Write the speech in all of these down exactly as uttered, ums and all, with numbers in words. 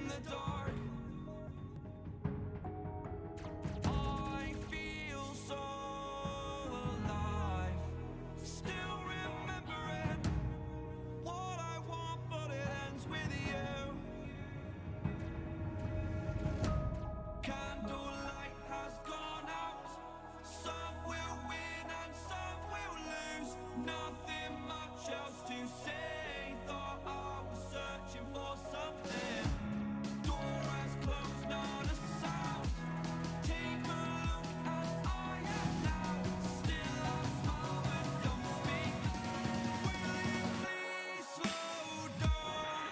in the dark. I feel so alive, still remembering what I want, but it ends with you. Candlelight has gone out. Some will win and some will lose. Nothing much else to say. Thought I was searching for something. Door has closed, not a sound. Take a look as I am now. Still I smile but don't speak. Will you please slow down?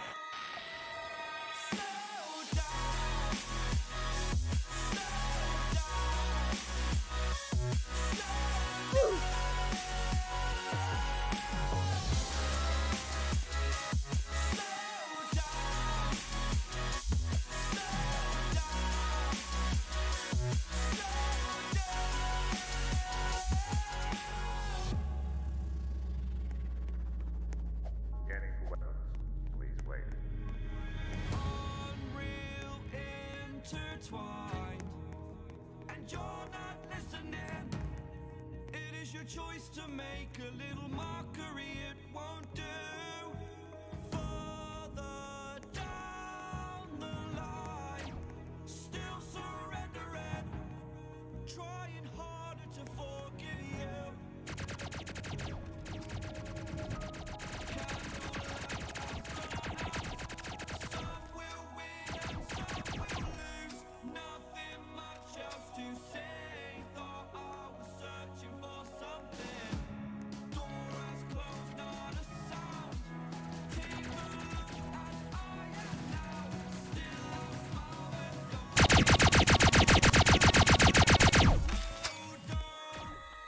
Slow down. Slow down. Slow down. Scanning for weapons. Please wait. Unreal intertwined, and you're not listening. It is your choice to make a little mockery, it won't do. Further down the line, still surrendering, trying harder to forgive you. Some will win and some will lose. Nothing much else to say. Thought I was searching for something. Door has closed, not a sound. Take a look as I am now. Still I smile but don't slow down. Slow down.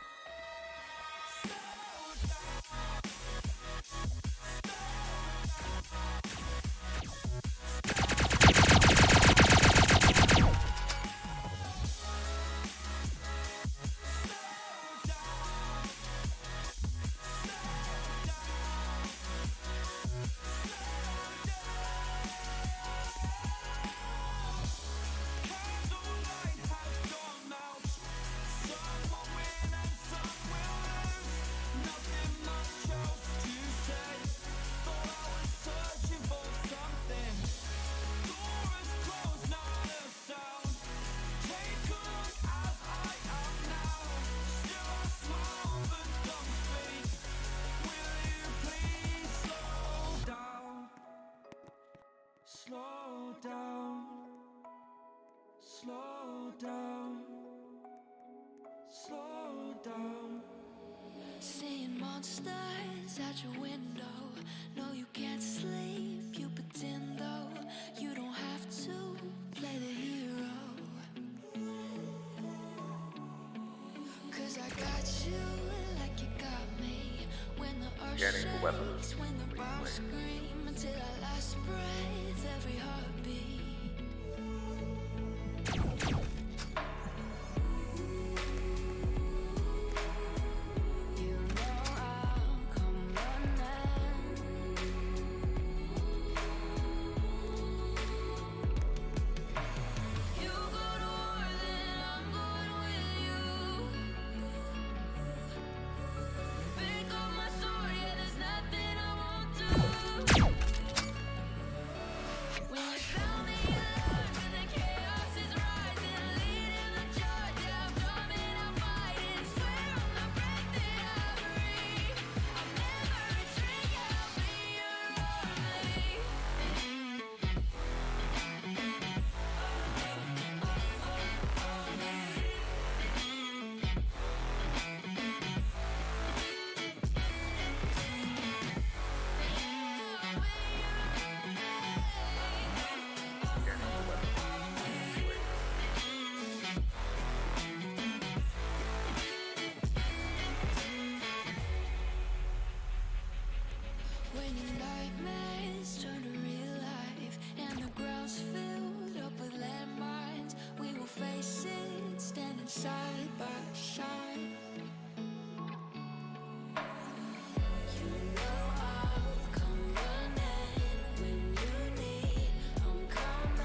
Candlelight has gone out. Some will win and some will lose. Nothing much else to say. Thought I was searching for something. Door is closed, not a sound. Take a look as I am now. Still I smile but don't speak. Will you please slow down? Slow down. Slow down. Slow down. Seeing monsters at your window. No, you can't sleep, you pretend though. You don't have to play the hero. Cause I got you like you got me. When the earth Scanning for weapons. shakes, when the Please bombs wait. scream, until our last breath, every heartbeat. You know I'll come running. You go to war, then I'm going with you. Pick up my sword, yeah, there's nothing I won't do. When you found me alive, when the chaos is rising, leading the charge, yeah, I'm coming, I'm fighting. Swear on the breath that I breathe, I'll never retreat, yeah, I'll be your army. Scanning for weapons. Please wait. When your nightmares turn to real life and the ground's filled up with landmines, we will face it standing side by side. You know I'll come running when you need. I'm coming.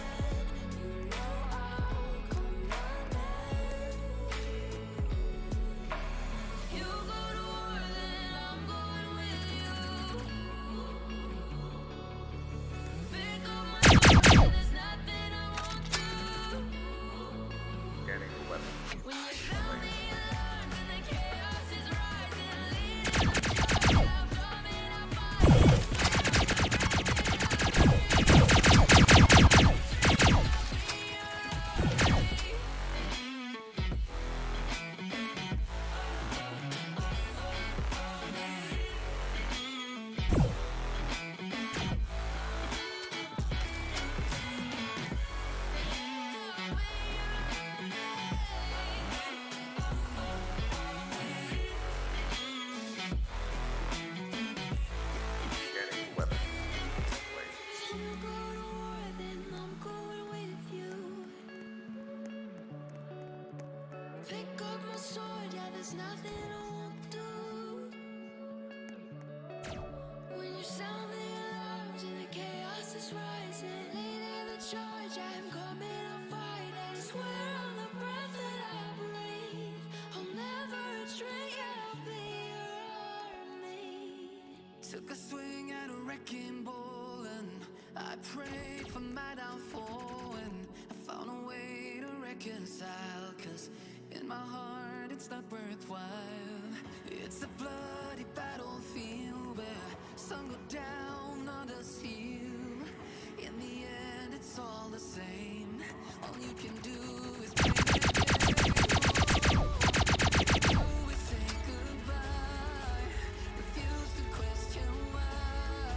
wrecking ball, and I prayed for my downfall, and I found a way to reconcile, cause in my heart it's not worthwhile. It's a bloody battlefield where some go down, others heal. In the end it's all the same. All you can do is play the game. Always say goodbye, refuse to question why.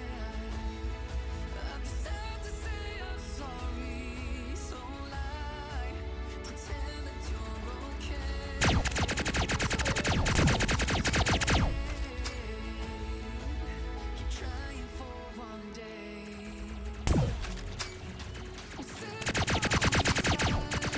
I've decided to say I'm sorry, so lie, pretend that you're okay. Keep trying for one day. I'm sick of all these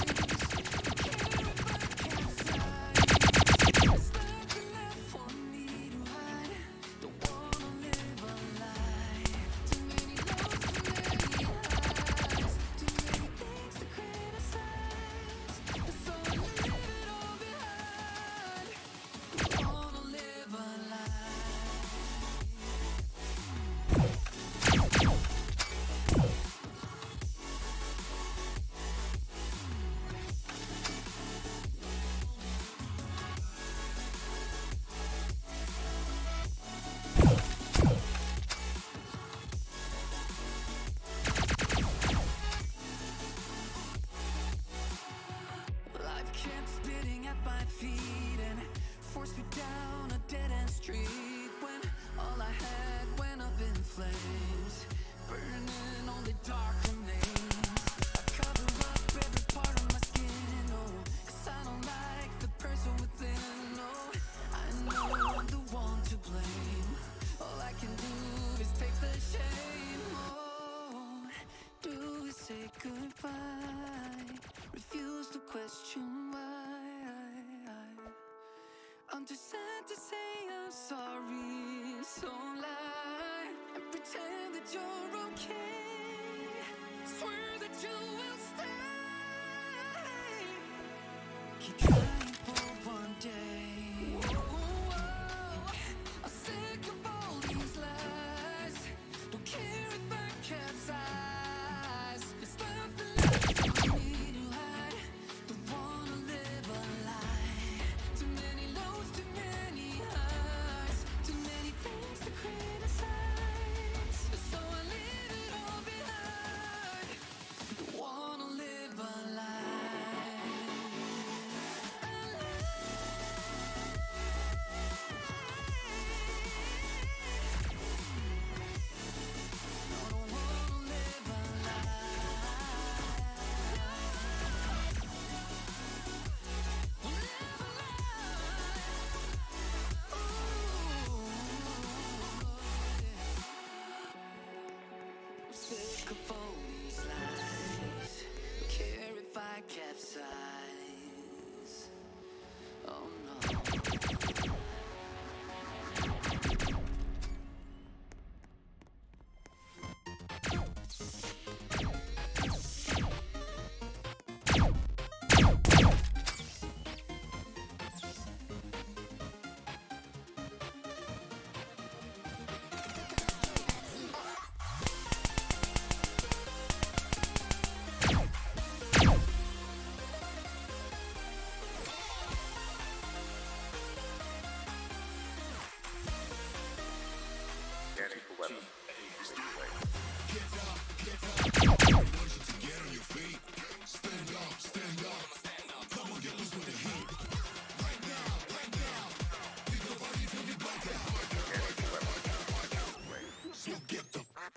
lies. There's nothing left for me to hide. Don't wanna live a lie. Too many lows, too many highs, too many things to criticize. So I leave it all behind. Don't wanna live a lie. Life kept spitting at my feet and forced me down a dead-end street when all I had went up in flames, burning only dark remains. I cover up every part of my skin, oh, cause I don't like the person within, oh. I know I'm the one to blame. All I can do is take the shame, oh. Do is say goodbye, refuse to question why. I'm too sad to say I'm sorry, so lie and pretend that you're okay. Swear that you will stay. Keep trying for one day. Whoa, I'm sick of all these lies. Don't care if I capsize. There's nothing left for me to hide. Don't wanna live a lie. Too many lows, too many highs, too many things to criticize. So I leave it all behind. Don't wanna live a lie. A lie. No, don't wanna live a lie. Live a lie. I'm sick of all these lies. Don't care if I capsize. Oh no. Scanning for weapons. Please wait. Scanning for weapons. Wait.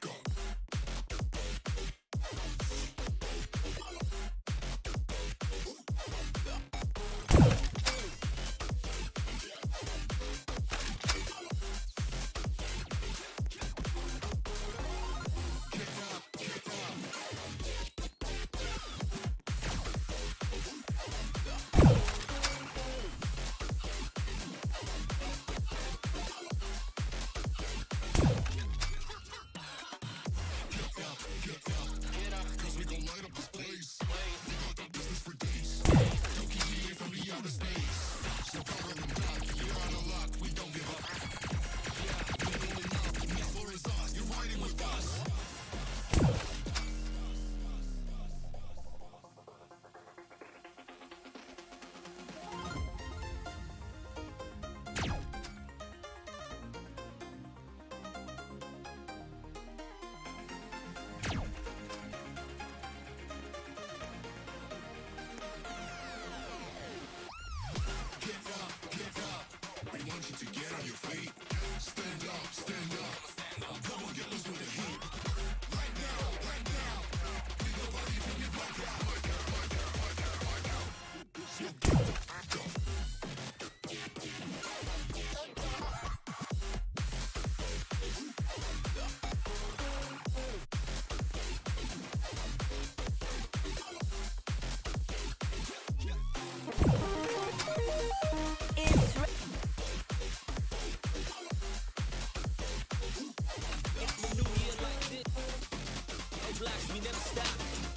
we never stop.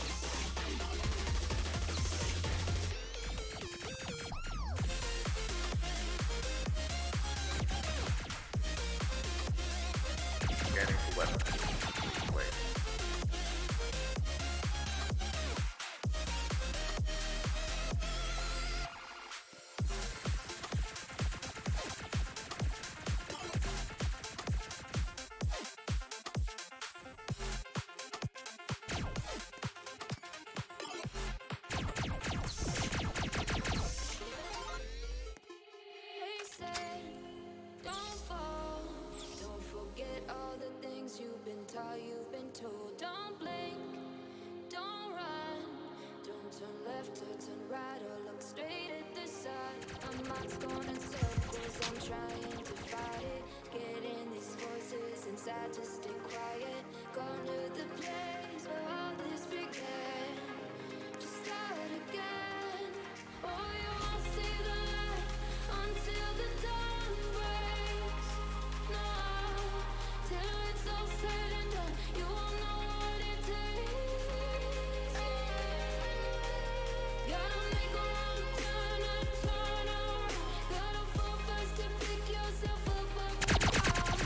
Scanning for weapons. Wait. They say, don't fall. Don't forget all the things you've been taught, you've been told. Don't blink, don't run. Don't turn left or turn right or look straight at the sun. My mind's going in circles, I'm trying to fight it. Getting these voices inside to stay quiet. Going to the place where all this began. Just start again. Oh, you won't see the light until the dawn breaks. No, till it's all said and done, you won't know what it takes. Gotta make a wrong turn and turn around. Gotta fall fast to pick yourself up off the ground.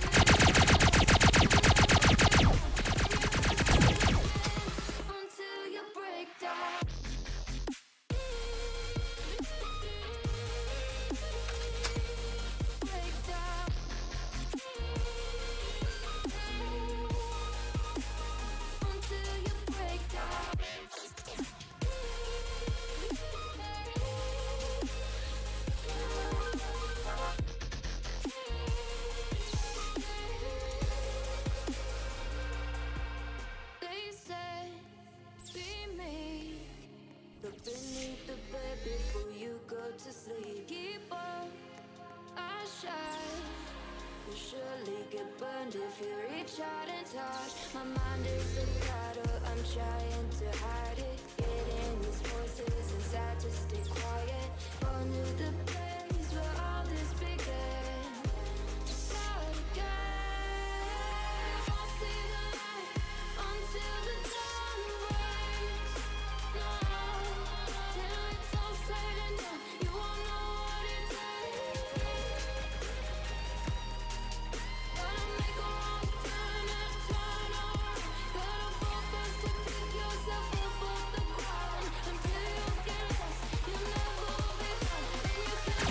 Until you break down. Break down. Until you break down. They say, be me. Look beneath the bed before you go to sleep. Keep on, I shine. You'll surely get burned if you reach out and touch. My mind is a battle, I'm trying to hide it. Getting these voices inside to stay quiet. Going to the place where all this began. Just start again. Won't see the light until the dawn breaks. No, till it's all said and done, you won't know what it takes. Gotta make a wrong turn and turn around. Gotta fall fast to pick yourself up off the ground. Until you get lost, you'll never be found. And you can't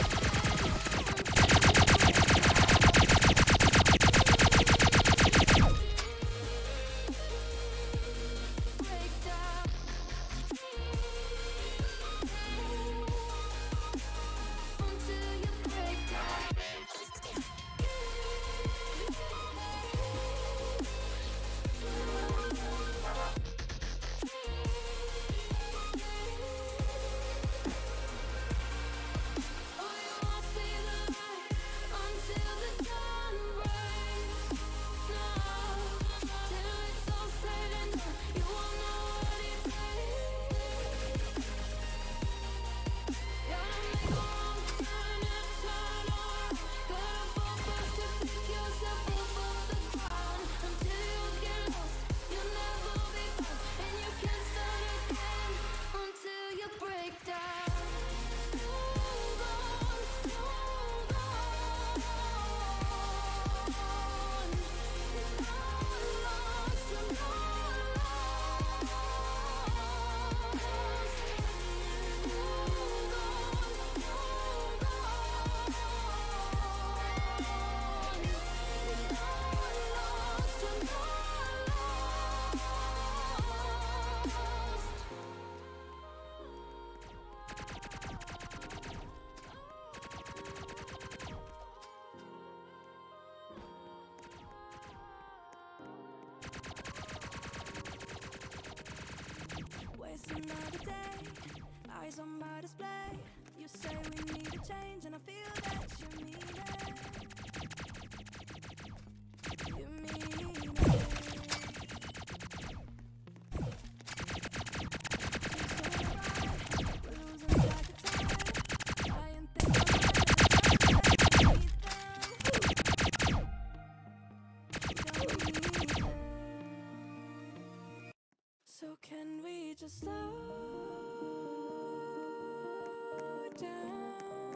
break down. Until you break down. Oh, you won't see the light until the dawn breaks. No, till it's all said and done, you won't know what it takes. Gotta make a wrong turn and turn around. Gotta fall fast to pick yourself up off the ground. Until you get lost, you'll never be found. And you can't start again until you break down. Hold on, hold on. It's not lost, you're not lost. Hold on, hold on. It's not lost, you're not Waste another day, eyes on my display. You say we need a change, and I feel that you mean it. You mean it. We're losing track of time. I ain't thinking about it. just slow down.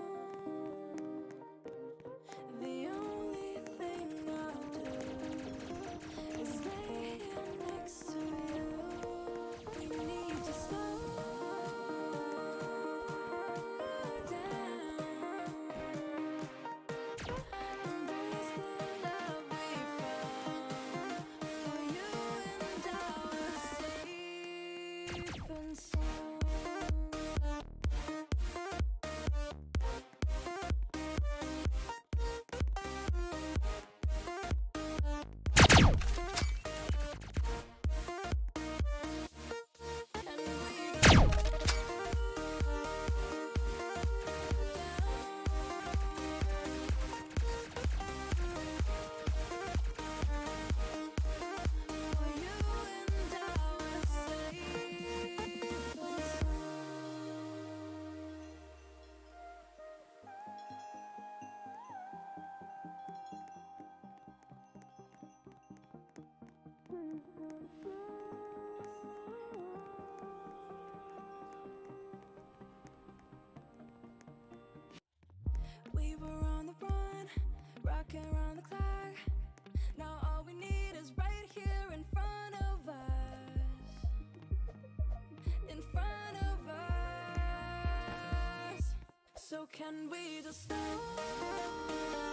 The only thing I'll do is lay here next to you. We need to slow down. Embrace the love we found for you and our safe and sound. And we go for you and our safe and sound. We were on the run, rocking around the clock. Now all we need is right here in front of us. In front of us. So can we just slow